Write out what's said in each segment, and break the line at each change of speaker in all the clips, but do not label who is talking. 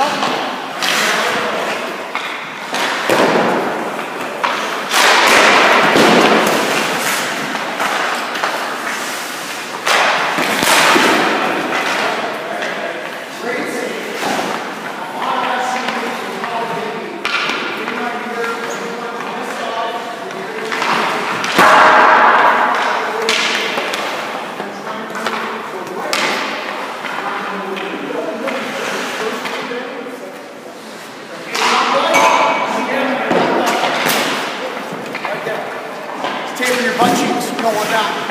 Taping your butt cheeks. You don't want that.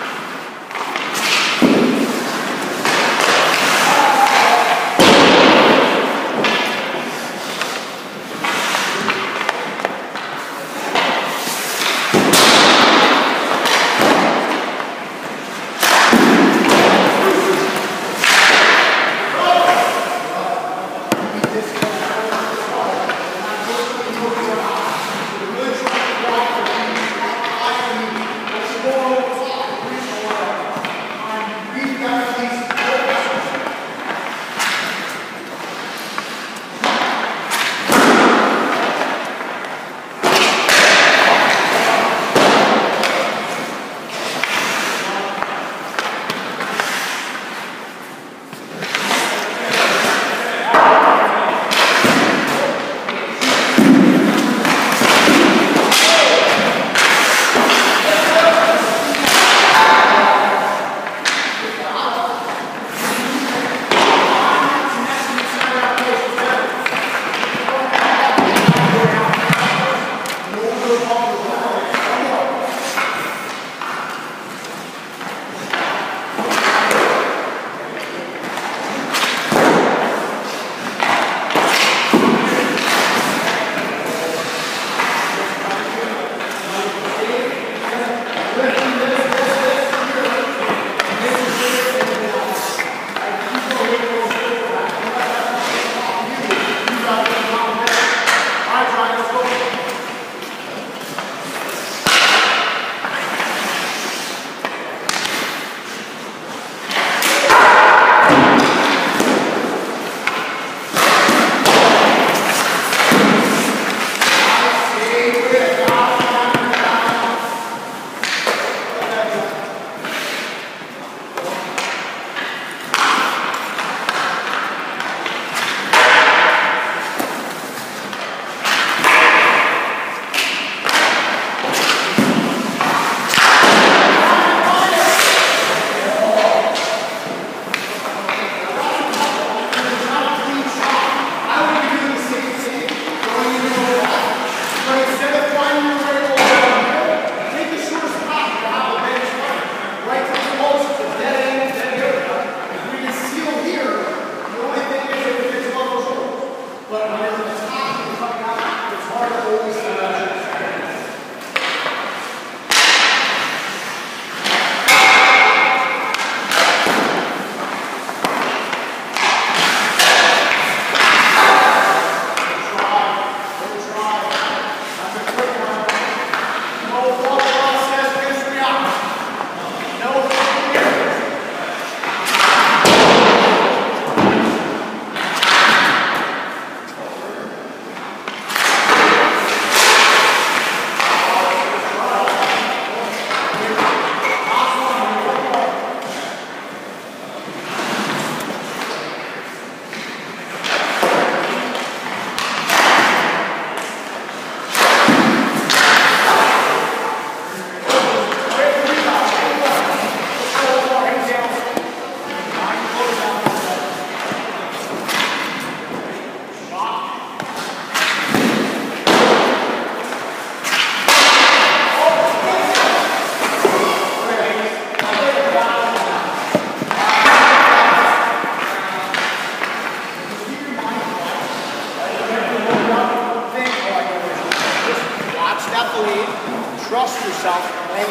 trust yourself and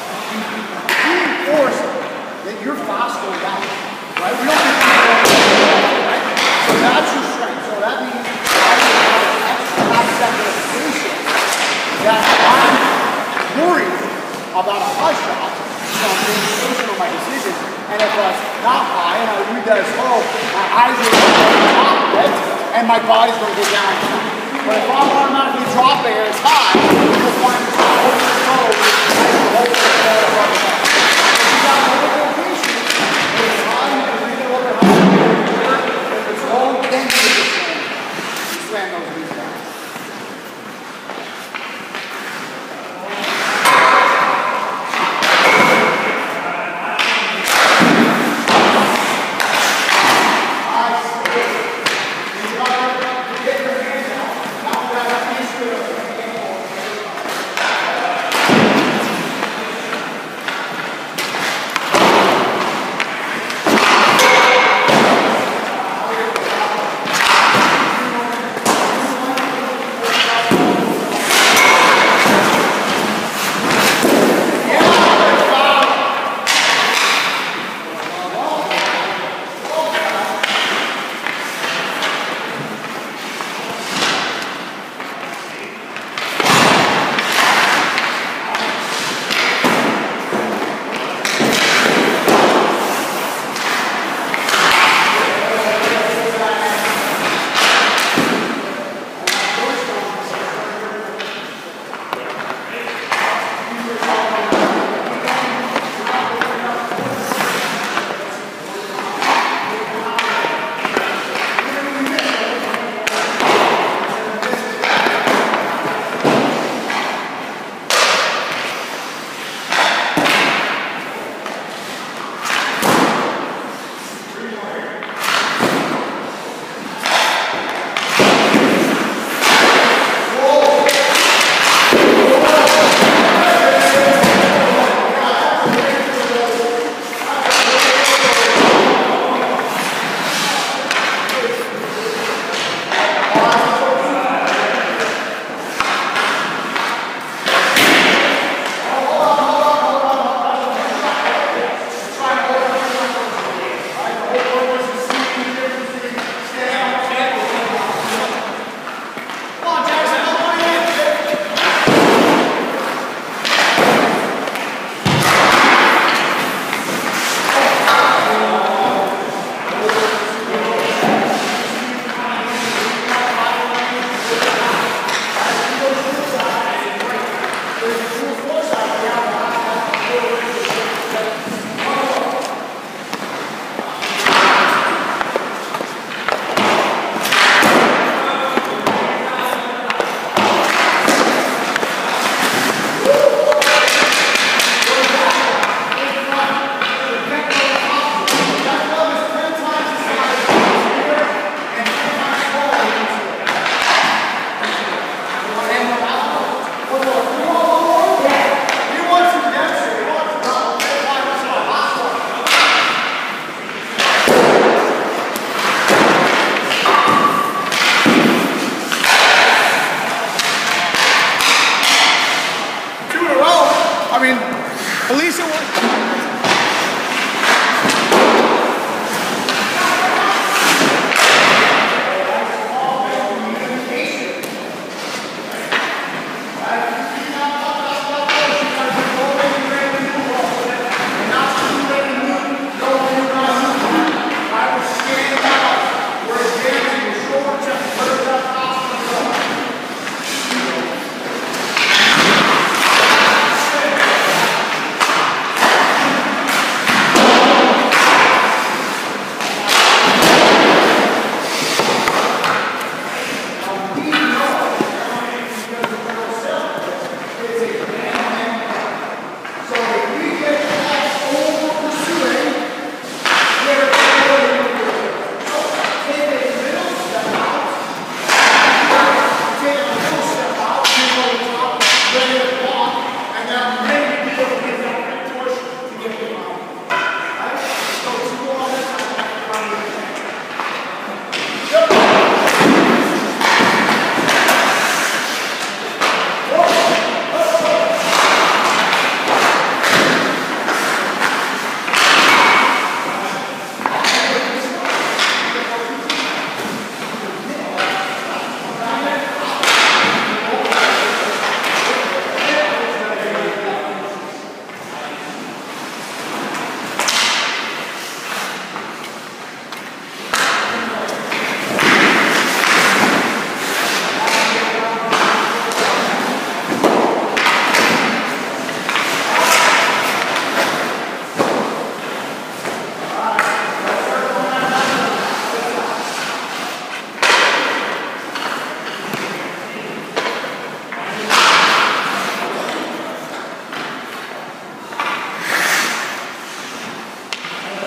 reinforce that you're faster than that, right? We don't think right? So that's your strength. So that means I have an extra half-second of patience that I'm worried about a high shot, so I'm being patient on my decisions. And if it's not high and I read that as, oh, my eyes are not red, and my body's going to go down. But if I'm automatically dropping and it's high, you'll find it's holding the toes and holding the ball above the head. If you got more rotation, when it's high, you can bring it over high. If it's low, then you can just slam. You slam those knees down.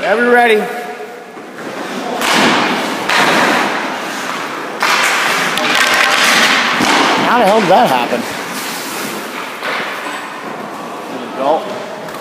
Whenever you're ready. How the hell did that happen? There we go.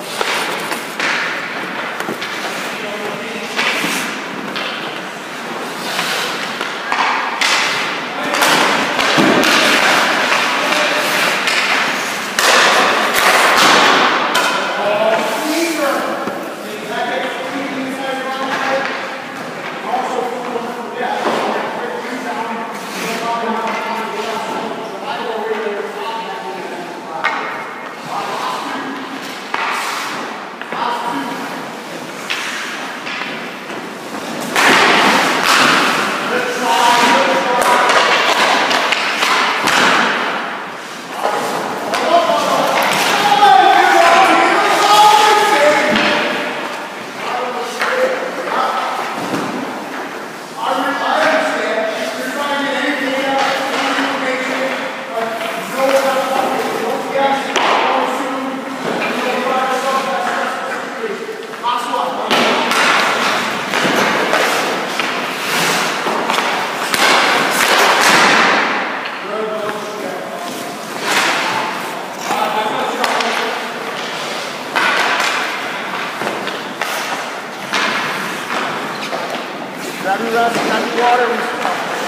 Grab your rest, grab your water.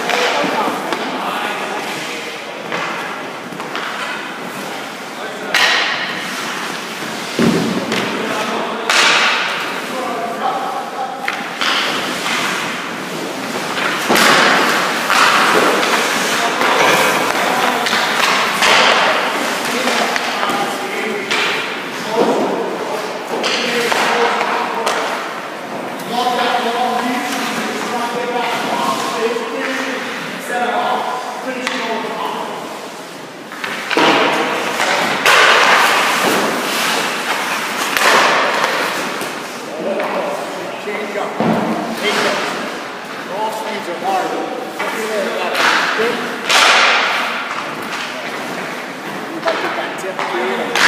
Change up. Take this. All speeds are hard. You might get that tip here.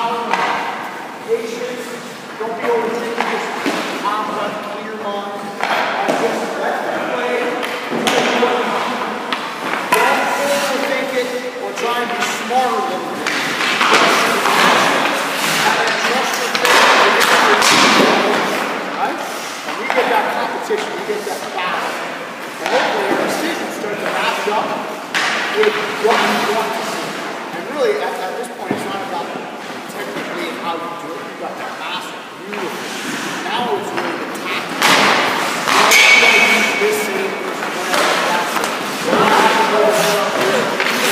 power, patience. Don't be overthinking, just calm down, clear mind. Just let them play. Don't overthink it or try and be smarter than them. Trust your right? When we get that competition, we get that battle. And hopefully our decisions start to match up with what we want to see. And really, at this point, it's not about technically and how you do it. You got that master, beautiful. Now it's really the tactics. You got to use this same versus whatever that's it. You don't have to go around here.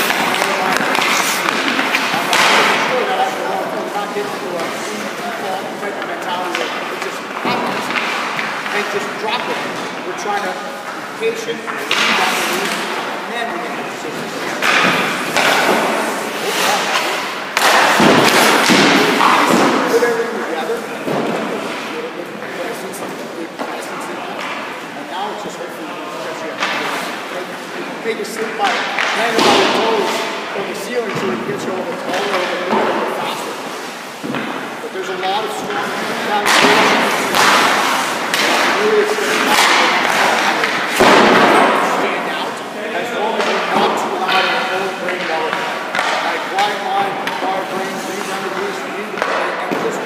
I'm sure that I can help. I'm not getting to a default type of mentality where it just happens and just drop it. We're trying to be patient, and then we make a decision. Put everything together, and now it's just hopefully make you sleep by hanging on your toes on the ceiling so it gets you a little taller and a little bit faster. But there's a lot of strong foundations. Really, it's going to stand out as long as you're not too loud in the whole brain water. Like quiet mind, quiet brain, things underneath, and just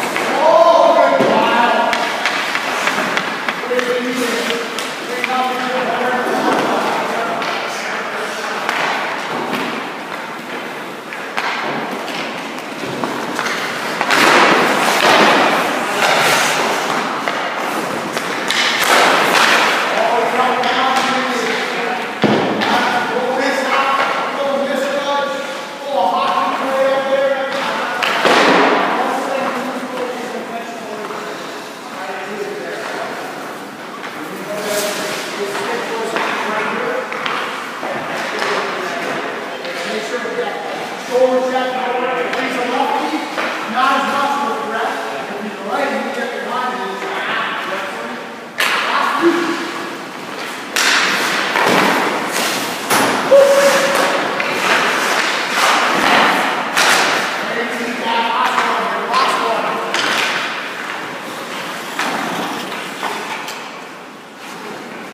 Wow.